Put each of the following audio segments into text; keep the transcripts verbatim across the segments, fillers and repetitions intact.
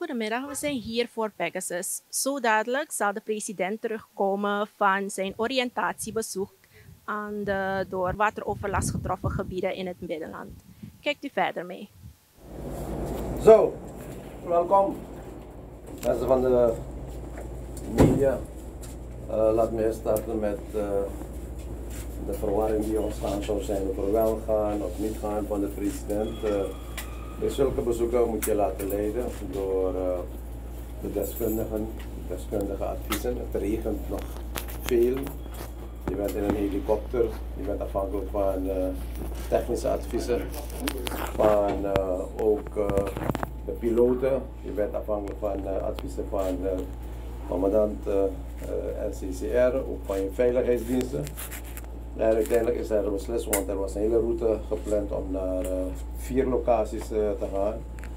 Goedemiddag, we zijn hier voor Pegasus. Zo dadelijk zal de president terugkomen van zijn oriëntatiebezoek aan de door wateroverlast getroffen gebieden in het Middenland. Kijkt u verder mee. Zo, welkom mensen van de media. Uh, laat me eerst starten met uh, de verwarring die ontstaan zou zijn of er wel gaan of niet gaan van de president. Uh, bij zulke bezoeken moet je laten leiden door uh, de deskundigen, deskundige adviezen. Het regent nog veel. Je bent in een helikopter, je bent afhankelijk van uh, technische adviezen, van uh, ook uh, de piloten, je bent afhankelijk van uh, adviezen van uh, commandant uh, uh, N C C R, ook van je veiligheidsdiensten. En uiteindelijk is er beslist, want er was een hele route gepland om naar uh, vier locaties uh, te gaan.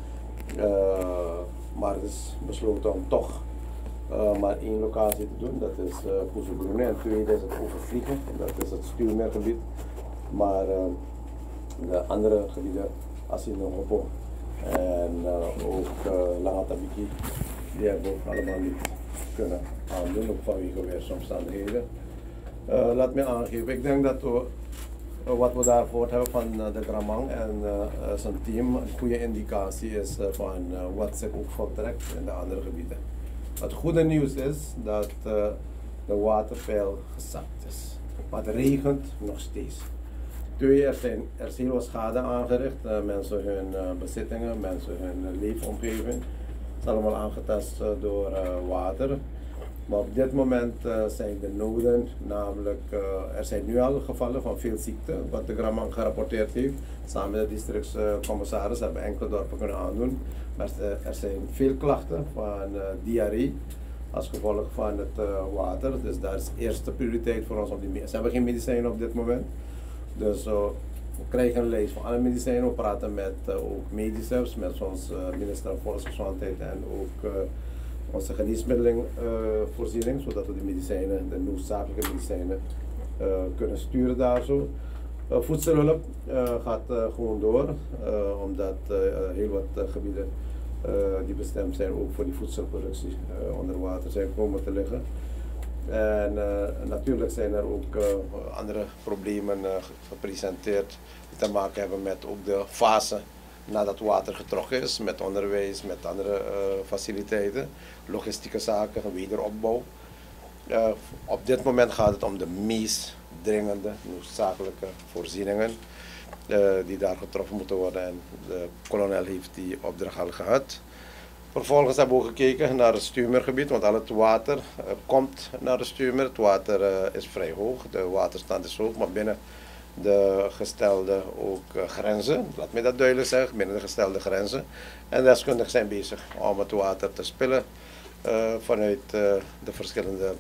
Uh, maar het is besloten om toch uh, maar één locatie te doen, dat is uh, Poesoegroene, en tweede is het overvliegen, dat is het stuurmergebied. Maar uh, de andere gebieden, Asinogopo en uh, ook uh, Langatabiki, die hebben ook allemaal niet kunnen aandoen, ook vanwege weersomstandigheden. Uh, laat me aangeven, ik denk dat we, uh, wat we daarvoor hebben van uh, de Gramang en uh, uh, zijn team een goede indicatie is uh, van uh, wat zich ook voltrekt in de andere gebieden. Het goede nieuws is dat uh, de waterpeil gezakt is, maar het regent nog steeds. Twee, er, zijn, er is heel wat schade aangericht, uh, mensen hun uh, bezittingen, mensen hun uh, leefomgeving. Het is allemaal aangetast uh, door uh, water. Maar op dit moment uh, zijn de noden, namelijk uh, er zijn nu al gevallen van veel ziekte, wat de Gramang gerapporteerd heeft. Samen met de districtscommissaris uh, hebben enkele dorpen kunnen aandoen. Maar uh, er zijn veel klachten van uh, diarree als gevolg van het uh, water. Dus daar is eerste prioriteit voor ons om die medicijnen. Ze hebben geen medicijnen op dit moment. Dus uh, we krijgen een lijst van alle medicijnen. We praten met uh, ook medicus, met onze uh, minister van Volksgezondheid en ook uh, onze geneesmiddelenvoorziening, uh, zodat we de medicijnen, de noodzakelijke medicijnen, uh, kunnen sturen daar zo. Uh, voedselhulp uh, gaat uh, gewoon door, uh, omdat uh, heel wat uh, gebieden uh, die bestemd zijn ook voor die voedselproductie uh, onder water zijn komen te liggen. En uh, natuurlijk zijn er ook uh, andere problemen uh, gepresenteerd die te maken hebben met ook de fase nadat water getrokken is, met onderwijs, met andere uh, faciliteiten, logistieke zaken, wederopbouw. Uh, op dit moment gaat het om de meest dringende, noodzakelijke voorzieningen uh, die daar getroffen moeten worden, en de kolonel heeft die opdracht al gehad. Vervolgens hebben we gekeken naar het stuurmergebied, want al het water uh, komt naar het stuurmer. Het water uh, is vrij hoog, de waterstand is hoog, maar binnen de gestelde ook uh, grenzen, laat me dat duidelijk zeggen, binnen de gestelde grenzen. En deskundigen zijn bezig om het water te spillen uh, vanuit uh, de verschillende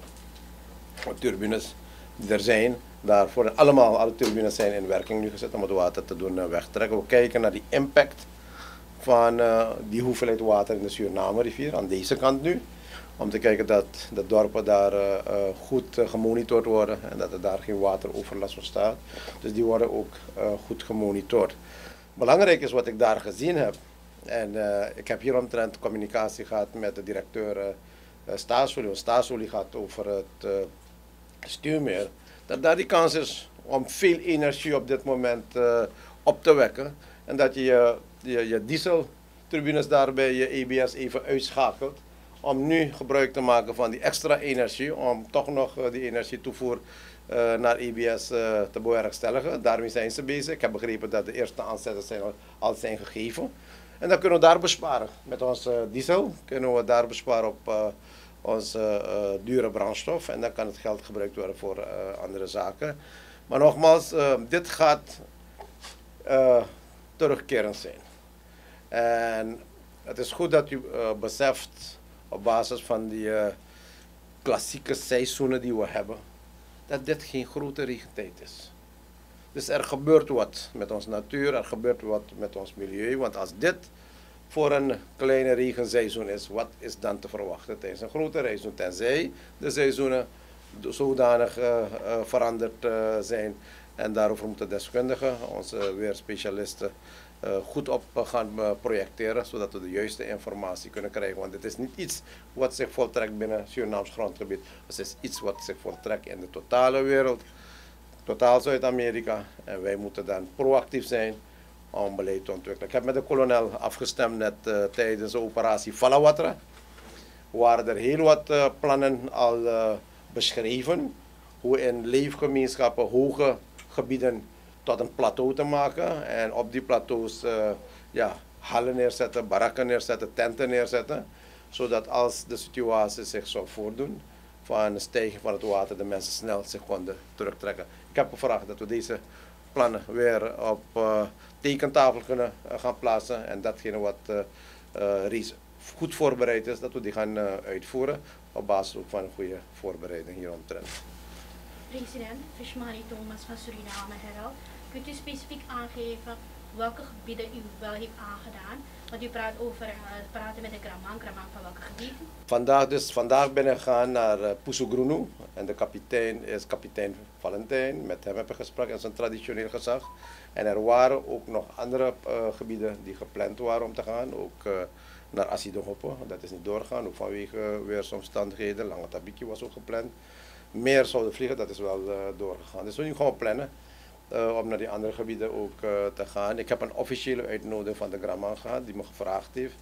turbines die er zijn. Daarvoor allemaal, alle turbines zijn in werking nu gezet om het water te doen uh, wegtrekken. We kijken naar die impact van uh, die hoeveelheid water in de Suriname-rivier aan deze kant nu. Om te kijken dat de dorpen daar uh, uh, goed uh, gemonitord worden en dat er daar geen wateroverlast ontstaat. Dus die worden ook uh, goed gemonitord. Belangrijk is wat ik daar gezien heb. En uh, ik heb hier omtrent communicatie gehad met de directeur uh, uh, Staatsolie. Staatsolie gaat over het uh, stuurmeer. Dat daar die kans is om veel energie op dit moment uh, op te wekken. En dat je je, je, je dieselturbines daarbij je E B S even uitschakelt. Om nu gebruik te maken van die extra energie, om toch nog uh, die energietoevoer uh, naar E B S uh, te bewerkstelligen. Daarmee zijn ze bezig. Ik heb begrepen dat de eerste aanzetten zijn al, al zijn gegeven. En dan kunnen we daar besparen. Met onze uh, diesel kunnen we daar besparen op uh, onze uh, dure brandstof. En dan kan het geld gebruikt worden voor uh, andere zaken. Maar nogmaals, uh, dit gaat uh, terugkerend zijn. En het is goed dat u uh, beseft, op basis van die uh, klassieke seizoenen die we hebben, dat dit geen grote regentijd is. Dus er gebeurt wat met onze natuur, er gebeurt wat met ons milieu, want als dit voor een kleine regenseizoen is, wat is dan te verwachten tijdens een grote seizoen, tenzij de seizoenen zodanig uh, uh, veranderd uh, zijn. En daarover moeten deskundigen, onze weerspecialisten uh, goed op uh, gaan uh, projecteren, zodat we de juiste informatie kunnen krijgen. Want het is niet iets wat zich voltrekt binnen Surinaams grondgebied. Het is iets wat zich voltrekt in de totale wereld, totaal Zuid-Amerika. En wij moeten dan proactief zijn om beleid te ontwikkelen. Ik heb met de kolonel afgestemd net uh, tijdens de operatie Falawatra. Waren er heel wat uh, plannen al uh, beschreven, hoe in leefgemeenschappen hoge gebieden tot een plateau te maken en op die plateaus uh, ja, hallen neerzetten, barakken neerzetten, tenten neerzetten, zodat als de situatie zich zou voordoen van een stijging van het water, de mensen snel zich konden terugtrekken. Ik heb gevraagd dat we deze plannen weer op uh, tekentafel kunnen uh, gaan plaatsen en datgene wat uh, uh, reeds goed voorbereid is, dat we die gaan uh, uitvoeren op basis ook van een goede voorbereiding hieromtrent. President Fishmani Thomas van Suriname Herald, kunt u specifiek aangeven welke gebieden u wel heeft aangedaan? Want u praat over uh, praten met de Gramang, Gramang van welke gebieden? Vandaag, dus, vandaag ben ik gegaan naar uh, Pusugrunu en de kapitein is kapitein Valentijn. Met hem heb ik gesproken, dat is een traditioneel gezag. En er waren ook nog andere uh, gebieden die gepland waren om te gaan, ook uh, naar Asidohoppe. Dat is niet doorgegaan, ook vanwege uh, weersomstandigheden. Lange Tabiki was ook gepland. Meer zouden vliegen, dat is wel uh, doorgegaan. Dus we nu gewoon plannen uh, om naar die andere gebieden ook uh, te gaan. Ik heb een officiële uitnodiging van de Gramang gehad, die me gevraagd heeft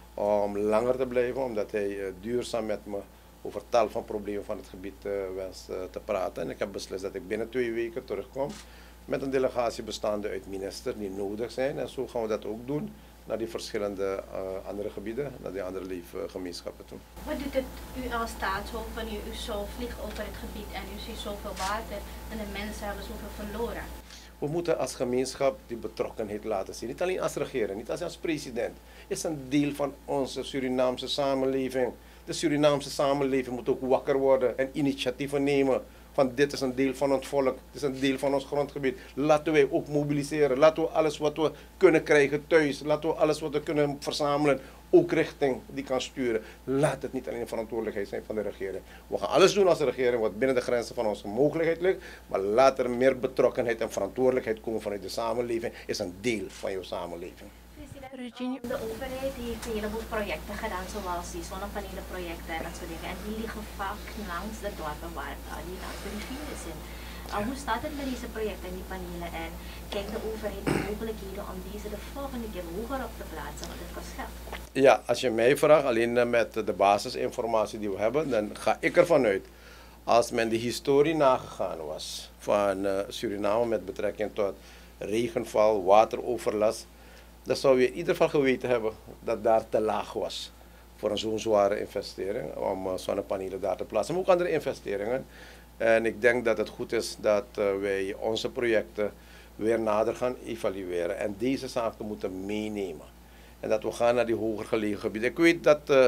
om langer te blijven, omdat hij uh, duurzaam met me over tal van problemen van het gebied uh, wens uh, te praten. En ik heb beslist dat ik binnen twee weken terugkom met een delegatie bestaande uit ministers die nodig zijn. En zo gaan we dat ook doen naar die verschillende uh, andere gebieden, naar die andere leefgemeenschappen toe. Wat doet het u als staatshoofd wanneer u zo vliegt over het gebied en u ziet zoveel water en de mensen hebben zoveel verloren? We moeten als gemeenschap die betrokkenheid laten zien. Niet alleen als regering, niet als, als president. Het is een deel van onze Surinaamse samenleving. De Surinaamse samenleving moet ook wakker worden en initiatieven nemen. Van dit is een deel van ons volk, dit is een deel van ons grondgebied. Laten wij ook mobiliseren. Laten we alles wat we kunnen krijgen thuis, laten we alles wat we kunnen verzamelen, ook richting die kan sturen. Laat het niet alleen de verantwoordelijkheid zijn van de regering. We gaan alles doen als de regering wat binnen de grenzen van onze mogelijkheid ligt. Maar laat er meer betrokkenheid en verantwoordelijkheid komen vanuit de samenleving. Is een deel van jouw samenleving. President, de overheid heeft een heleboel projecten gedaan, zoals die zonnepanelenprojecten en dat soort dingen. En die liggen vaak langs de dorpen waar uh, die langs de rivieren zijn. Uh, hoe staat het met deze projecten en die panelen? En kijkt de overheid de mogelijkheden om deze de volgende keer hoger op te plaatsen, want het kost geld? Ja, als je mij vraagt, alleen met de basisinformatie die we hebben, dan ga ik ervan uit. Als men de historie nagegaan was van uh, Suriname met betrekking tot regenval, wateroverlast, dan zou je in ieder geval geweten hebben dat daar te laag was voor een zo'n zware investering om uh, zonnepanelen daar te plaatsen. Maar ook andere investeringen. En ik denk dat het goed is dat uh, wij onze projecten weer nader gaan evalueren en deze zaken moeten meenemen. En dat we gaan naar die hoger gelegen gebieden. Ik weet dat uh,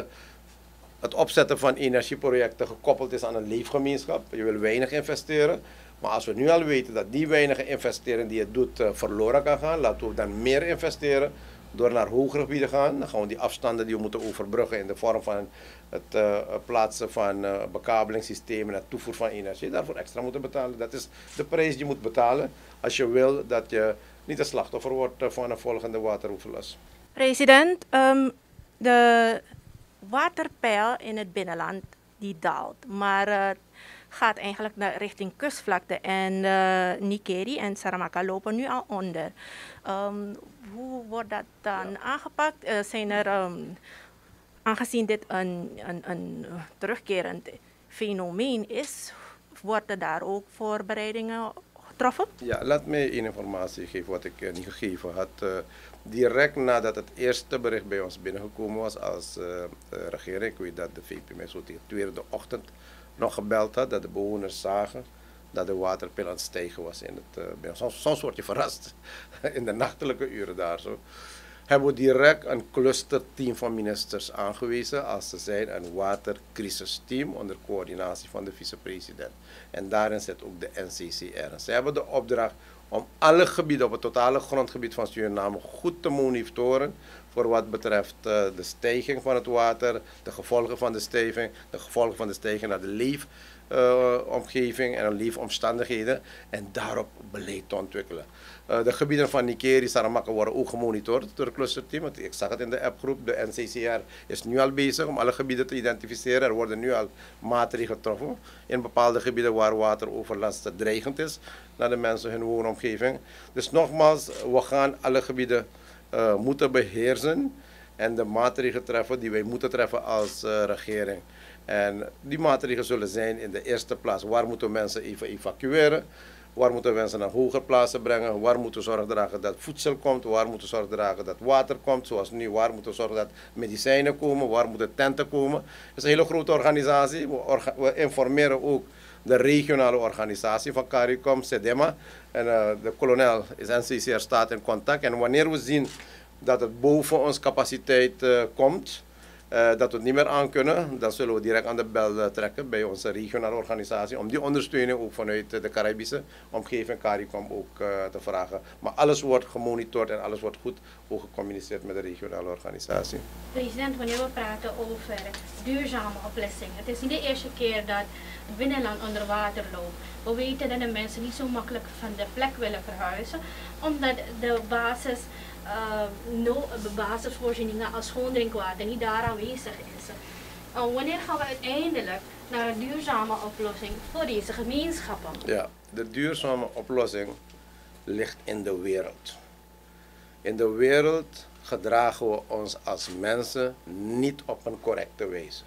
het opzetten van energieprojecten gekoppeld is aan een leefgemeenschap. Je wil weinig investeren. Maar als we nu al weten dat die weinige investering die het doet uh, verloren kan gaan, laten we dan meer investeren door naar hogere gebieden te gaan. Dan gaan we die afstanden die we moeten overbruggen in de vorm van het uh, plaatsen van uh, bekabelingssystemen en toevoer van energie, daarvoor extra moeten betalen. Dat is de prijs die je moet betalen als je wil dat je niet een slachtoffer wordt uh, van een volgende wateroverlast. President, um, de waterpeil in het binnenland die daalt, maar uh, gaat eigenlijk naar richting kustvlakte en uh, Nikeri en Saramaka lopen nu al onder. Um, hoe wordt dat dan ja. aangepakt? Uh, zijn er, um, aangezien dit een, een, een terugkerend fenomeen is, worden daar ook voorbereidingen getroffen? Ja, laat mij één informatie geven wat ik uh, niet gegeven had. Uh, direct nadat het eerste bericht bij ons binnengekomen was als uh, uh, regering, ik weet dat de V P mij zo tegen de tweede ochtend nog gebeld had, dat de bewoners zagen dat de waterpeil aan het stijgen was. In het, uh, soms, soms word je verrast in de nachtelijke uren daar zo. Hebben we direct een clusterteam van ministers aangewezen als ze zijn een watercrisisteam onder coördinatie van de vicepresident. En daarin zit ook de N C C R. Ze hebben de opdracht om alle gebieden op het totale grondgebied van Suriname goed te monitoren voor wat betreft uh, de stijging van het water, de gevolgen van de stijging, de gevolgen van de stijging naar de leefomgeving uh, en leefomstandigheden en daarop beleid te ontwikkelen. Uh, de gebieden van Nikeri, Saramaka worden ook gemonitord door het clusterteam. Ik zag het in de appgroep. De N C C R is nu al bezig om alle gebieden te identificeren. Er worden nu al maatregelen getroffen in bepaalde gebieden waar wateroverlast dreigend is naar de mensen hun woonomgeving. Dus nogmaals, we gaan alle gebieden uh, moeten beheersen en de maatregelen treffen die wij moeten treffen als uh, regering. En die maatregelen zullen zijn in de eerste plaats, waar moeten mensen even evacueren? Waar moeten mensen naar hoger plaatsen brengen? Waar moeten we zorg dragen dat voedsel komt? Waar moeten we zorg dragen dat water komt? Zoals nu, waar moeten we zorgen dat medicijnen komen? Waar moeten tenten komen? Het is een hele grote organisatie. We, orga we informeren ook de regionale organisatie van CARICOM, SEDEMA. En uh, de kolonel is N C C R staat in contact. En wanneer we zien dat het boven onze capaciteit uh, komt, Uh, dat we het niet meer aan kunnen, dan zullen we direct aan de bel uh, trekken bij onze regionale organisatie om die ondersteuning ook vanuit uh, de Caribische omgeving CARICOM ook uh, te vragen. Maar alles wordt gemonitord en alles wordt goed ook gecommuniceerd met de regionale organisatie. President, wanneer we praten over duurzame oplossingen, het is niet de eerste keer dat het binnenland onder water loopt. We weten dat de mensen niet zo makkelijk van de plek willen verhuizen, omdat de basis Uh, no, basisvoorzieningen als schoon drinkwater niet daar aanwezig is. Uh, wanneer gaan we uiteindelijk naar een duurzame oplossing voor deze gemeenschappen? Ja, de duurzame oplossing ligt in de wereld. In de wereld gedragen we ons als mensen niet op een correcte wijze.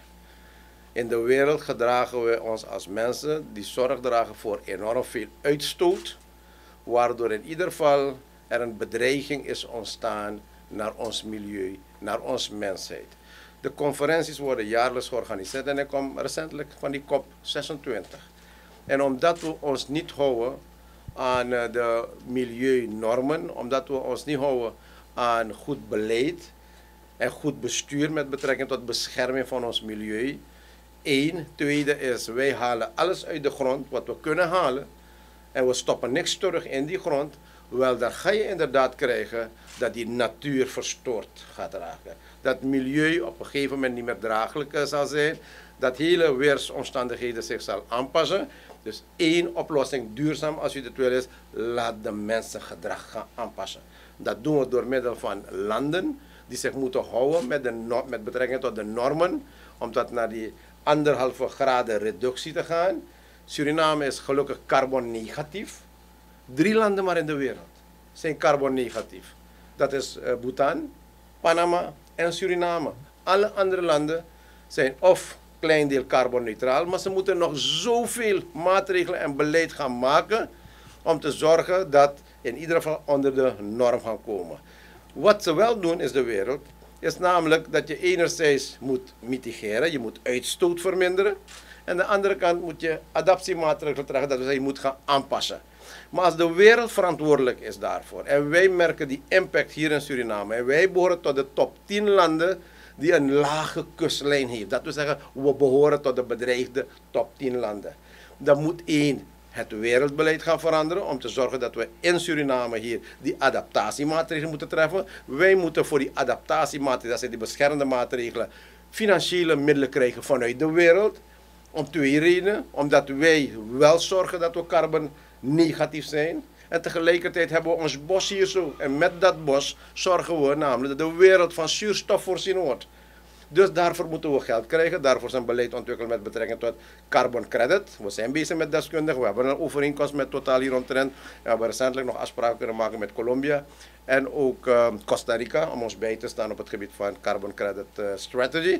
In de wereld gedragen we ons als mensen die zorg dragen voor enorm veel uitstoot, waardoor in ieder geval er een bedreiging is ontstaan naar ons milieu, naar onze mensheid. De conferenties worden jaarlijks georganiseerd en ik kom recentelijk van die COP zesentwintig. En omdat we ons niet houden aan de milieunormen, omdat we ons niet houden aan goed beleid en goed bestuur met betrekking tot bescherming van ons milieu. Eén, tweede is, wij halen alles uit de grond wat we kunnen halen en we stoppen niks terug in die grond. Wel, dan ga je inderdaad krijgen dat die natuur verstoord gaat raken. Dat milieu op een gegeven moment niet meer draaglijk zal zijn. Dat hele weersomstandigheden zich zal aanpassen. Dus één oplossing, duurzaam als u het wil is, laat de mensen gedrag gaan aanpassen. Dat doen we door middel van landen die zich moeten houden met, de no met betrekking tot de normen. Om dat naar die anderhalve graden reductie te gaan. Suriname is gelukkig carbonnegatief. Drie landen maar in de wereld zijn carbonnegatief. Dat is uh, Bhutan, Panama en Suriname. Alle andere landen zijn of klein deel carbonneutraal, maar ze moeten nog zoveel maatregelen en beleid gaan maken om te zorgen dat in ieder geval onder de norm gaan komen. Wat ze wel doen is de wereld, is namelijk dat je enerzijds moet mitigeren, je moet uitstoot verminderen. En aan de andere kant moet je adaptiemaatregelen treffen, dat we je moet gaan aanpassen. Maar als de wereld verantwoordelijk is daarvoor en wij merken die impact hier in Suriname en wij behoren tot de top tien landen die een lage kustlijn heeft. Dat wil zeggen, we behoren tot de bedreigde top tien landen. Dan moet één, het wereldbeleid gaan veranderen om te zorgen dat we in Suriname hier die adaptatiemaatregelen moeten treffen. Wij moeten voor die adaptatiemaatregelen, dat zijn die beschermende maatregelen, financiële middelen krijgen vanuit de wereld. Om twee redenen. Omdat wij wel zorgen dat we carbon negatief zijn. En tegelijkertijd hebben we ons bos hier zo. En met dat bos zorgen we namelijk dat de wereld van zuurstof voorzien wordt. Dus daarvoor moeten we geld krijgen. Daarvoor zijn beleid ontwikkeld met betrekking tot carbon credit. We zijn bezig met deskundigen. We hebben een overeenkomst met Total hieromtrent. We hebben recentelijk nog afspraken kunnen maken met Colombia. En ook uh, Costa Rica om ons bij te staan op het gebied van carbon credit uh, strategy.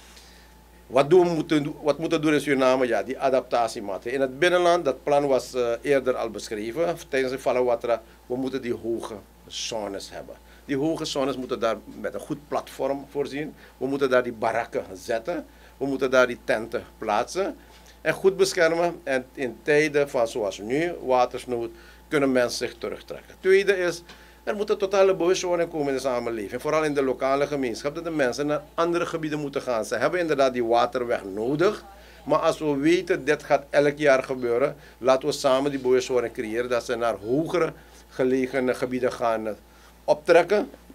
Wat, doen we moeten, wat moeten we doen in Suriname? Ja, die adaptatiemaatregelen. In het binnenland, dat plan was uh, eerder al beschreven, tijdens de Falawatra, we moeten die hoge zones hebben. Die hoge zones moeten daar met een goed platform voorzien. We moeten daar die barakken zetten. We moeten daar die tenten plaatsen. En goed beschermen. En in tijden van zoals nu, watersnood, kunnen mensen zich terugtrekken. Tweede is, er moet een totale bewustwording komen in de samenleving. Vooral in de lokale gemeenschap, dat de mensen naar andere gebieden moeten gaan. Ze hebben inderdaad die waterweg nodig. Maar als we weten, dit gaat elk jaar gebeuren, laten we samen die bewustwording creëren. Dat ze naar hogere gelegen gebieden gaan optrekken.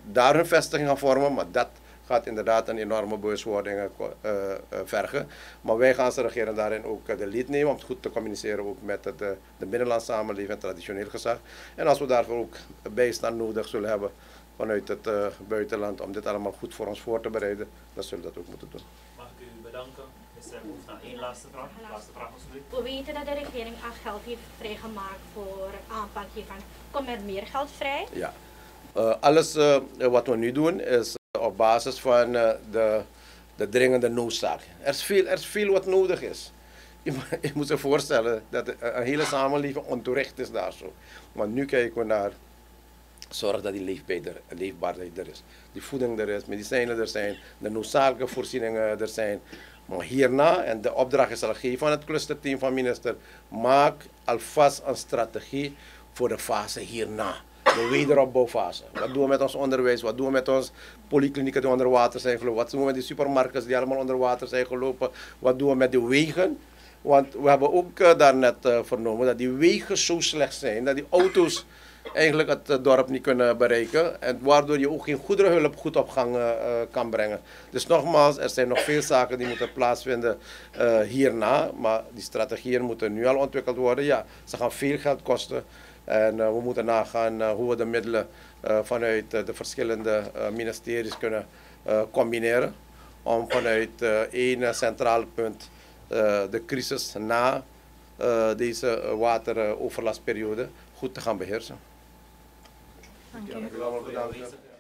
daar hun vestiging gaan vormen, maar dat gaat inderdaad een enorme bewustwording uh, uh, vergen. Maar wij gaan als regering daarin ook uh, de lead nemen om het goed te communiceren ook met het, uh, de binnenlandse samenleving en traditioneel gezag. En als we daarvoor ook bijstand nodig zullen hebben vanuit het uh, buitenland om dit allemaal goed voor ons voor te bereiden, dan zullen we dat ook moeten doen. Mag ik u bedanken? Is er behoefte aan één laatste vraag? Laatste vraag alsjeblieft. We weten dat de regering al geld heeft vrijgemaakt voor aanpak hiervan. Komt er meer geld vrij? Ja, uh, alles uh, wat we nu doen is op basis van uh, de, de dringende noodzaak. Er is, veel, er is veel wat nodig is. Je, je moet je voorstellen dat een hele samenleving onterecht is daar zo. Maar nu kijken we naar zorg dat die leefbaarheid er is. Die voeding er is, medicijnen er zijn, de noodzakelijke voorzieningen er zijn. Maar hierna, en de opdracht is al gegeven van het clusterteam van minister, maak alvast een strategie voor de fase hierna. De wederopbouwfase. Wat doen we met ons onderwijs? Wat doen we met ons polyklinieken die onder water zijn gelopen? Wat doen we met die supermarkten die allemaal onder water zijn gelopen? Wat doen we met de wegen? Want we hebben ook uh, daarnet uh, vernomen dat die wegen zo slecht zijn dat die auto's eigenlijk het uh, dorp niet kunnen bereiken. En waardoor je ook geen goederenhulp goed op gang uh, kan brengen. Dus nogmaals, er zijn nog veel zaken die moeten plaatsvinden uh, hierna. Maar die strategieën moeten nu al ontwikkeld worden. Ja, ze gaan veel geld kosten. En uh, we moeten nagaan uh, hoe we de middelen uh, vanuit uh, de verschillende uh, ministeries kunnen uh, combineren. Om vanuit uh, één uh, centraal punt uh, de crisis na uh, deze uh, wateroverlastperiode goed te gaan beheersen. Dank u. Ja, dank u wel, bedankt.